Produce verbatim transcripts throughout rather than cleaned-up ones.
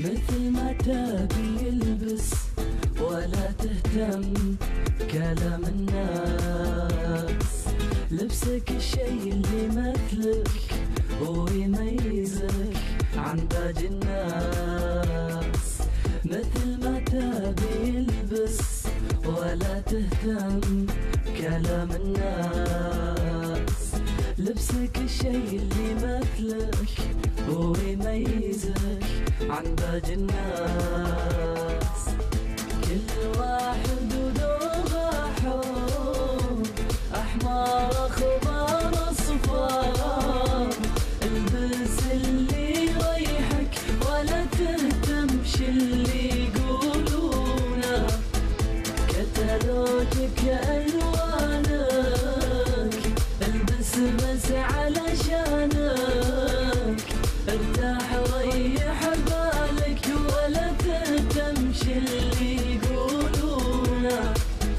مثل ما تبي يلبس ولا تهتم كلام الناس. لبسك الشي اللي مثلك ويميزك عن باقي الناس. مثل ما تبي يلبس ولا تهتم كلام الناس. لبسك الشي اللي مثلك ويميزك عن باقي الناس. كل واحد وذوقه حب، أحمر أخضر أصفر. البس اللي يريحك ولا تهتم ش اللي يقولونه. كتالوجك ألوانك، البس بس علشانك. ارتاح ريح بالك ولا تهتم ش اللي يقولونه.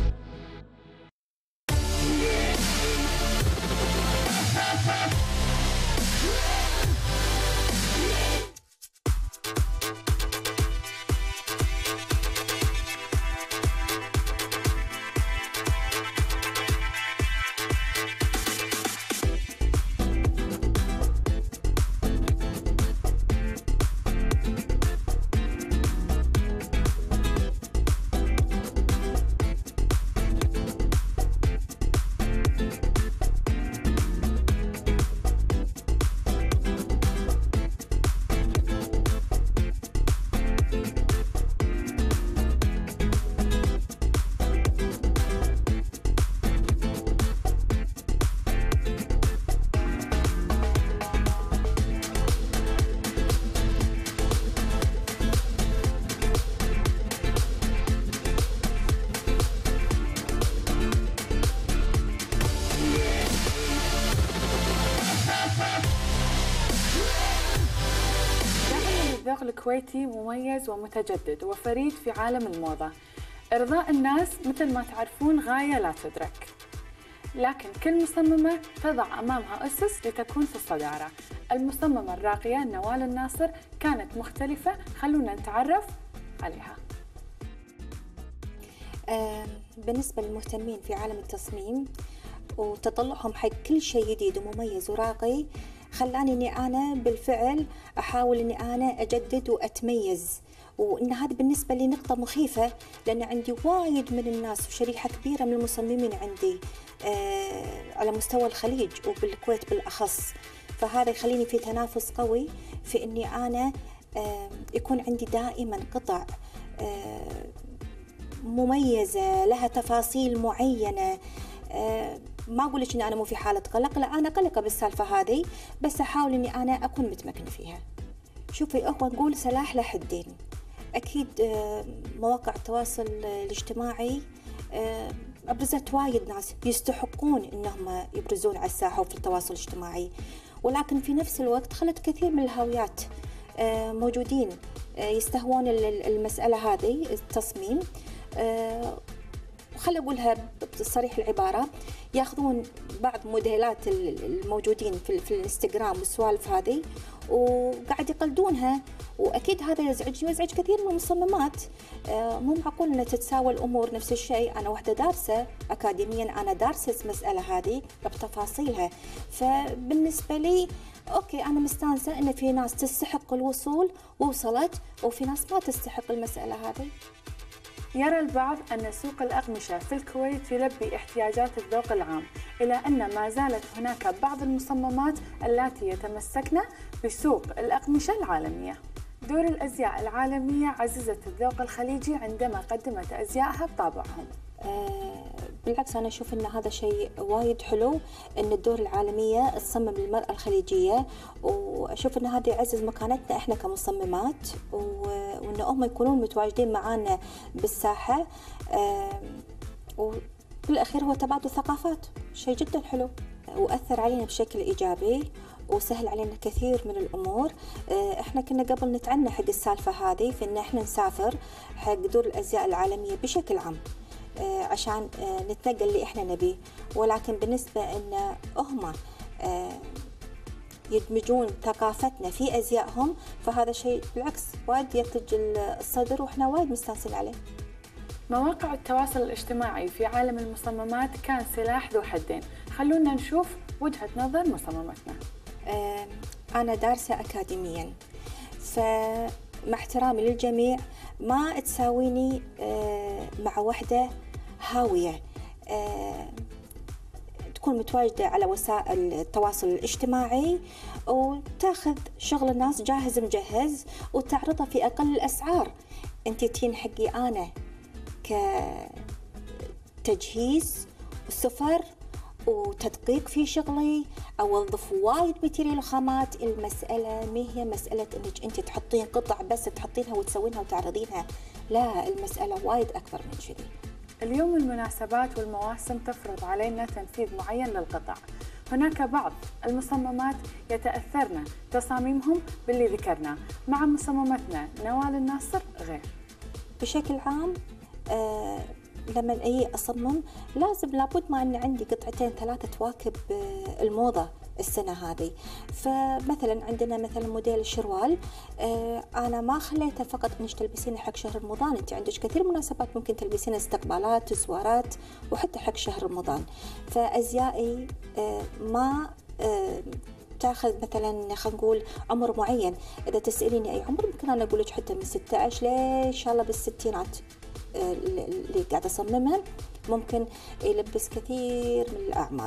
الذوق الكويتي مميز ومتجدد وفريد في عالم الموضة. إرضاء الناس مثل ما تعرفون غاية لا تدرك، لكن كل مصممة تضع أمامها أسس لتكون في الصدارة. المصممة الراقية نوال الناصر كانت مختلفة، خلونا نتعرف عليها. آه بالنسبة للمهتمين في عالم التصميم وتطلعهم حق كل شيء جديد ومميز وراقي، خلاني اني انا بالفعل احاول اني انا اجدد واتميز. وان هذا بالنسبه لي نقطه مخيفه، لان عندي وايد من الناس وشريحه كبيره من المصممين عندي آه على مستوى الخليج وبالكويت بالاخص. فهذا يخليني في تنافس قوي في اني انا آه يكون عندي دائما قطع آه مميزه لها تفاصيل معينه. آه ما أقول لك إن أنا مو في حالة قلق، لا أنا قلقة بالسالفة هذه، بس أحاول إني أنا أكون متمكنة فيها. شوفي هو نقول سلاح له حدين. أكيد مواقع التواصل الاجتماعي أبرزت وايد ناس يستحقون إنهم يبرزون على الساحة وفي التواصل الاجتماعي، ولكن في نفس الوقت خلت كثير من الهاويات موجودين يستهوون المسألة هذه التصميم. خل أقولها بصريح العبارة، ياخذون بعض موديلات الموجودين في, في الانستغرام والسوالف هذه وقاعد يقلدونها، وأكيد هذا يزعجني ويزعج كثير من المصممات. آه مو معقول أن تتساوى الأمور نفس الشيء. أنا واحدة دارسة أكاديميا، أنا دارسة المسألة هذه بتفاصيلها، فبالنسبة لي أوكي أنا مستانسة أن في ناس تستحق الوصول ووصلت، وفي ناس ما تستحق المسألة هذه. يرى البعض أن سوق الأقمشة في الكويت يلبي احتياجات الذوق العام، إلى أن ما زالت هناك بعض المصممات التي يتمسكن بسوق الأقمشة العالمية. دور الأزياء العالمية عززت الذوق الخليجي عندما قدمت أزيائها بطابعهم. آه بالعكس أنا أشوف أن هذا شيء وايد حلو، أن الدور العالمية تصمم للمرأة الخليجية، وأشوف أن هذا يعزز مكانتنا إحنا كمصممات، وأن هم يكونون متواجدين معانا بالساحة. آه وبالأخير هو تبادل ثقافات، شيء جدا حلو وأثر علينا بشكل إيجابي وسهل علينا كثير من الأمور. إحنا كنا قبل نتعنى حق السالفة هذه في إن إحنا نسافر حق دور الأزياء العالمية بشكل عام عشان نتنقل اللي إحنا نبيه، ولكن بالنسبة إن هم يدمجون ثقافتنا في أزيائهم، فهذا شيء بالعكس وايد يثلج الصدر وإحنا وايد مستانسين عليه. مواقع التواصل الاجتماعي في عالم المصممات كان سلاح ذو حدين، خلونا نشوف وجهة نظر مصممتنا. أنا دارسة أكاديميا، فمع احترامي للجميع ما تساويني مع وحدة هاوية تكون متواجدة على وسائل التواصل الاجتماعي وتاخذ شغل الناس جاهز مجهز وتعرضه في أقل الأسعار. أنت تين حقي أنا كتجهيز وسفر وتدقيق في شغلي، أوظف وايد ماتيريال وخامات. المسألة ما هي مسألة أنك أنت تحطين قطع بس تحطينها وتسوينها وتعرضينها، لا، المسألة وايد أكبر من كذي. اليوم المناسبات والمواسم تفرض علينا تنفيذ معين للقطع. هناك بعض المصممات يتأثرن تصاميمهم باللي ذكرناه، مع مصممتنا نوال الناصر غير. بشكل عام آه لما أجي أصمم لازم لابد ما أن عندي قطعتين ثلاثة تواكب آه الموضة السنة هذه. فمثلا عندنا مثلا موديل الشروال، آه أنا ما خليته فقط إنك تلبسينه حق شهر رمضان، أنت عندك كثير مناسبات ممكن تلبسين استقبالات زوارات وحتى حق شهر رمضان. فأزيائي آه ما آه تاخذ مثلا خلينا نقول عمر معين. إذا تسأليني أي عمر ممكن أنا أقول لك حتى من ستة عشر لين إن شاء الله بالستينات اللي قاعدة أصممها ممكن يلبس كثير من الأعمار.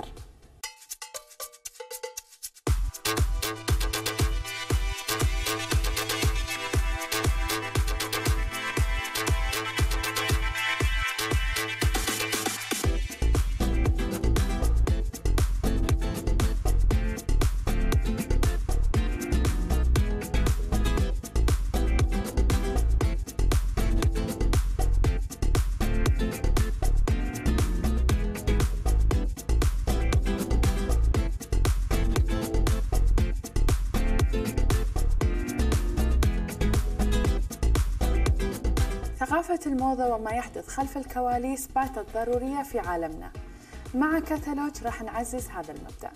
ثقافة الموضة وما يحدث خلف الكواليس باتت ضرورية في عالمنا. مع كتالوج راح نعزز هذا المبدأ.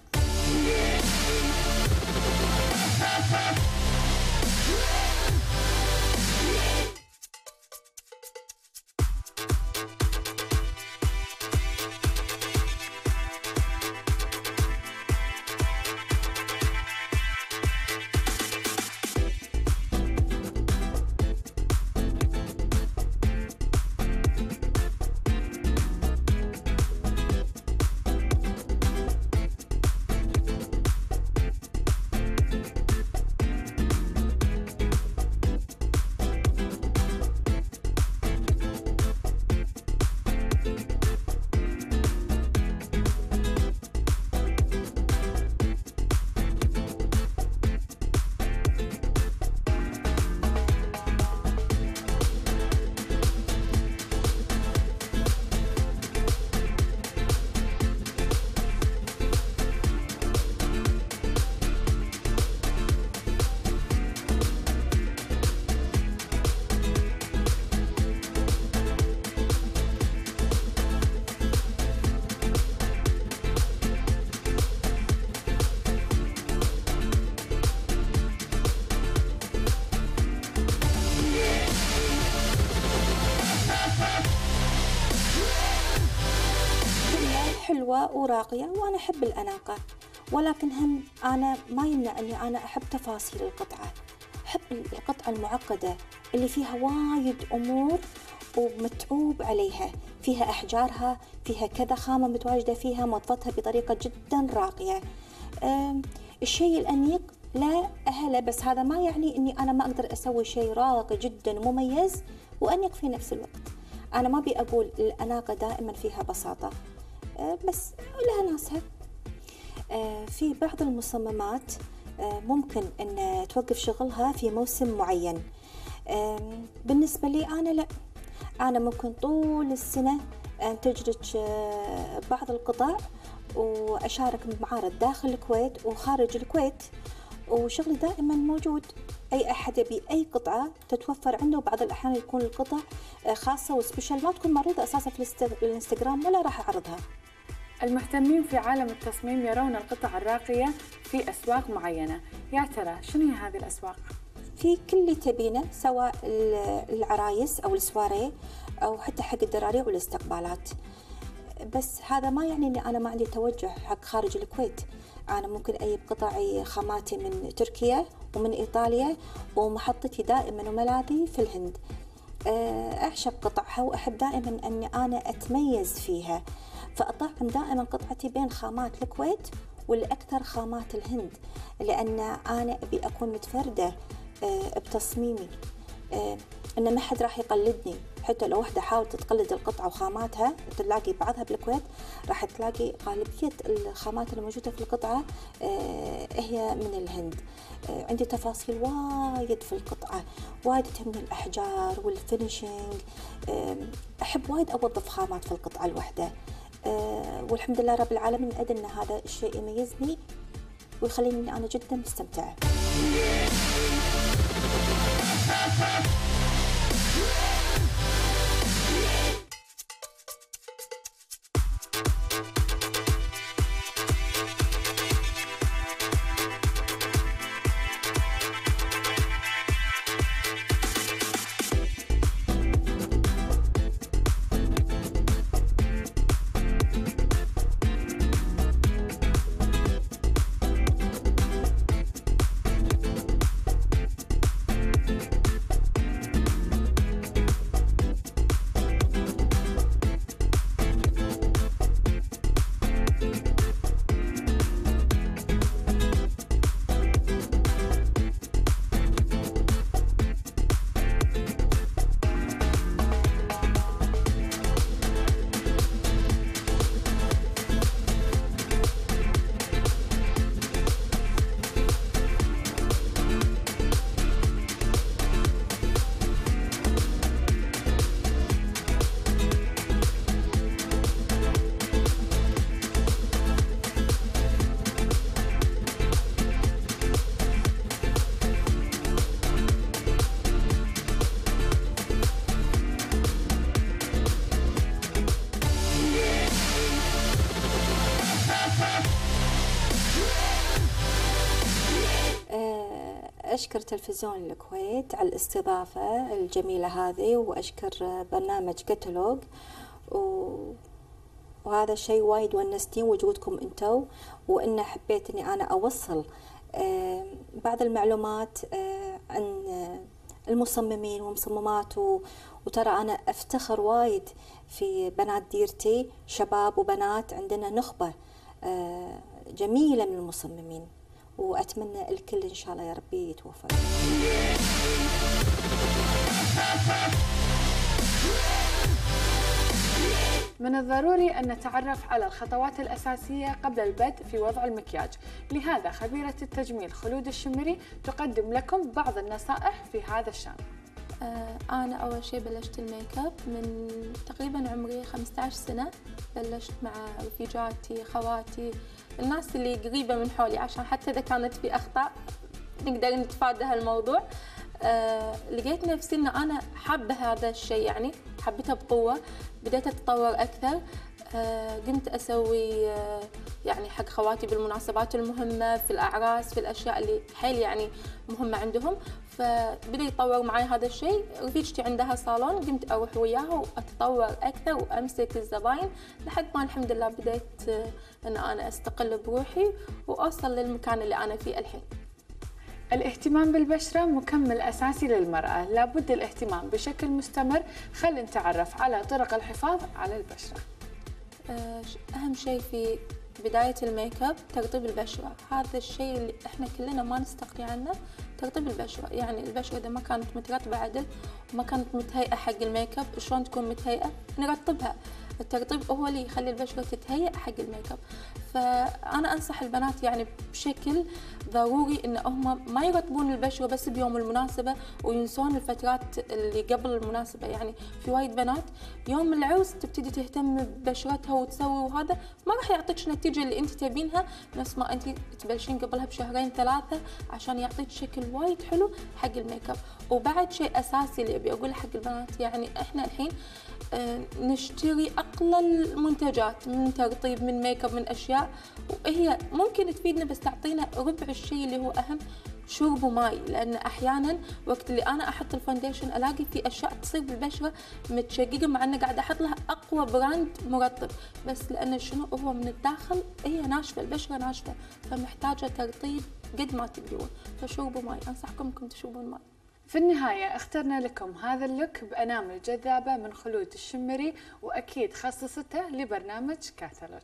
حلوة وراقية وأنا أحب الأناقة، ولكن هم أنا ما يمنع أني أنا أحب تفاصيل القطعة. أحب القطعة المعقدة اللي فيها وايد أمور ومتعوب عليها، فيها أحجارها، فيها كذا خامة متواجدة فيها، موظفتها بطريقة جدا راقية. الشيء الأنيق لا أهلا، بس هذا ما يعني أني أنا ما أقدر أسوي شيء راقي جدا ومميز وأنيق في نفس الوقت. أنا ما بي أقول الأناقة دائما فيها بساطة، بس لها ناسها. في بعض المصممات ممكن أن توقف شغلها في موسم معين. بالنسبة لي أنا لا، أنا ممكن طول السنة أنتج لك بعض القطع وأشارك بمعارض داخل الكويت وخارج الكويت، وشغلي دائما موجود. أي أحد يبي أي قطعة تتوفر عنده، وبعض الأحيان يكون القطع خاصة وسبيشال ما تكون معروضة أساسا في الانستغرام ولا راح أعرضها. المهتمين في عالم التصميم يرون القطع الراقية في أسواق معينة، يا ترى شنو هي هذه الأسواق؟ في كل اللي تبينه، سواء العرايس أو السواري أو حتى حق الدراري والاستقبالات. بس هذا ما يعني أني أنا ما عندي توجه حق خارج الكويت. أنا ممكن أجيب قطعي خاماتي من تركيا ومن إيطاليا، ومحطتي دائما وملاذي في الهند. أعشق قطعها وأحب دائما أني أنا أتميز فيها، فأطعم دائما قطعتي بين خامات الكويت والأكثر خامات الهند، لأن أنا أبي أكون متفردة بتصميمي، أن ما حد راح يقلدني. حتى لو واحدة حاولت تقلد القطعة وخاماتها، تلاقي بعضها بالكويت راح تلاقي غالبية الخامات الموجودة في القطعة هي من الهند. عندي تفاصيل وايد في القطعة، وايد تهمني الأحجار والفينيشينج. أحب وايد أوظف خامات في القطعة الواحدة، والحمد لله رب العالمين أدري أن هذا الشيء يميزني ويخليني أنا جدا مستمتعة. أشكر تلفزيون الكويت على الاستضافة الجميلة هذه، وأشكر برنامج كتالوج، و... وهذا الشيء وايد ونستني وجودكم انتو، وإن حبيت إني أنا أوصل آه بعض المعلومات آه عن آه المصممين ومصممات، و... وترى أنا أفتخر وايد في بنات ديرتي، شباب وبنات، عندنا نخبة آه جميلة من المصممين، وأتمنى الكل إن شاء الله يا ربي يتوفق. من الضروري أن نتعرف على الخطوات الأساسية قبل البدء في وضع المكياج، لهذا خبيرة التجميل خلود الشمري تقدم لكم بعض النصائح في هذا الشأن. أنا أول شيء بلشت الميك اب من تقريبا عمري خمسة عشر سنة. بلشت مع رفيجاتي، خواتي، الناس اللي قريبة من حولي، عشان حتى إذا كانت في أخطاء نقدر نتفادى هالموضوع. أه لقيت نفسي إن أنا حابة هذا الشيء، يعني حبيتها بقوة، بديت أتطور أكثر. أه قمت أسوي أه يعني حق خواتي بالمناسبات المهمة، في الأعراس، في الأشياء اللي حيل يعني مهمة عندهم، فبدأ يتطور معي هذا الشيء. رفيجتي عندها صالون، قمت أروح وياها وأتطور أكثر وأمسك الزباين، لحد ما الحمد لله بديت أن أنا أستقل بروحي وأوصل للمكان اللي أنا فيه الحين. الاهتمام بالبشرة مكمل أساسي للمرأة، لابد الاهتمام بشكل مستمر. خلينا نتعرف على طرق الحفاظ على البشرة. أهم شيء في بداية الميك اب ترطيب البشرة، هذا الشيء اللي احنا كلنا ما نستغني عنه، ترطيب البشرة. يعني البشرة إذا ما كانت مترطبة عدل وما كانت متهيئة حق الميك اب، شلون تكون متهيئة؟ نرطبها. الترطيب هو اللي يخلي البشرة تتهيأ حق الميك اب. فأنا أنصح البنات يعني بشكل ضروري إن هم ما يرطبون البشرة بس بيوم المناسبة وينسون الفترات اللي قبل المناسبة. يعني في وايد بنات يوم العرس تبتدي تهتم ببشرتها وتسوي، وهذا ما راح يعطيك النتيجة اللي أنت تبينها نفس ما أنت تبلشين قبلها بشهرين ثلاثة، عشان يعطيك شكل وايد حلو حق الميك اب. وبعد شيء أساسي اللي أبي أقوله حق البنات، يعني إحنا الحين آه، نشتري أقل المنتجات من ترطيب من ميك اب من أشياء، وهي ممكن تفيدنا بس تعطينا ربع الشيء اللي هو أهم، شرب وماء. لأن أحيانا وقت اللي أنا أحط الفاونديشن ألاقي في أشياء تصير بالبشرة متشققة مع أنه قاعدة أحط لها أقوى براند مرطب، بس لأن شنو هو من الداخل هي ناشفة، البشرة ناشفة، فمحتاجة ترطيب قد ما تقدرون، فشربوا ماء، أنصحكم أنكم تشربون ماء. في النهاية اخترنا لكم هذا اللوك بأنامل جذابة من خلود الشمري، وأكيد خصصته لبرنامج كاتالوج.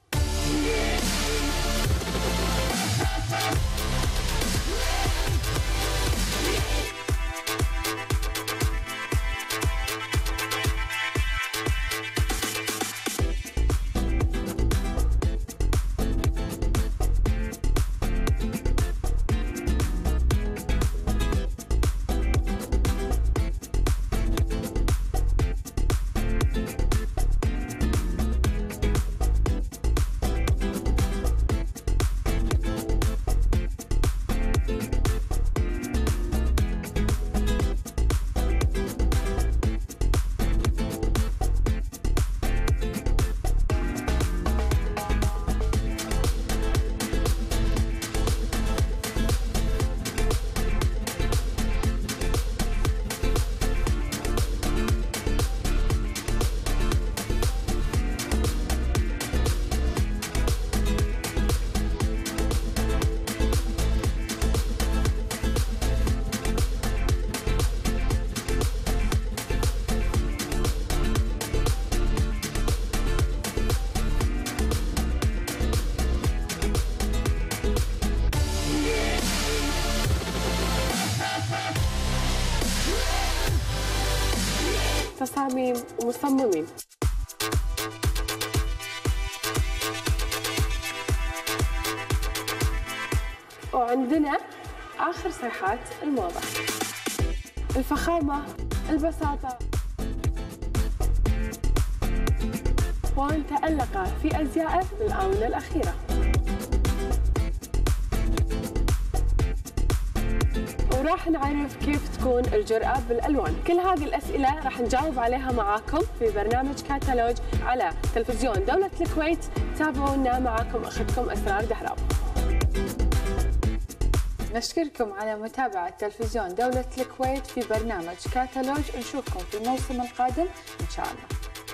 تصاميم ومصممين. وعندنا آخر صيحات الموضة، الفخامة، البساطة، وان تألق في أزيائه بالآونة الأخيرة. وراح نعرف كيف تكون الجرأة بالألوان. كل هذه الأسئلة راح نجاوب عليها معاكم في برنامج كاتالوج على تلفزيون دولة الكويت. تابعونا، معاكم أختكم أسرار دهراوي. نشكركم على متابعة تلفزيون دولة الكويت في برنامج كاتالوج، نشوفكم في الموسم القادم إن شاء الله.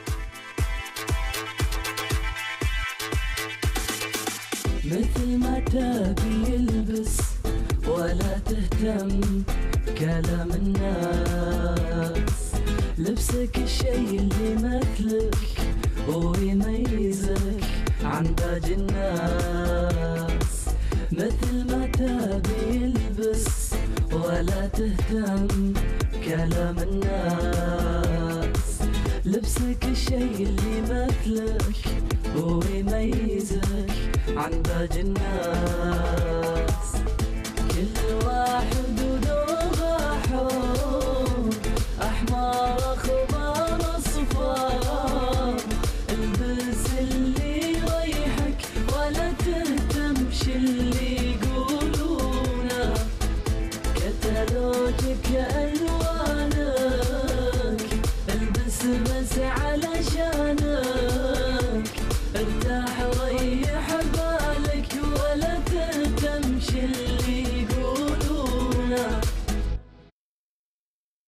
مثل ما تبي يلبس ولا تهتم كلام الناس، لبسك الشيء اللي مثلك ويميزك عن باقي الناس. مثل ما تبي يلبس ولا تهتم كلام الناس، لبسك الشيء اللي مثلك ويميزك عن باقي الناس. كل واحد وذوقه حب، أحمر أخضر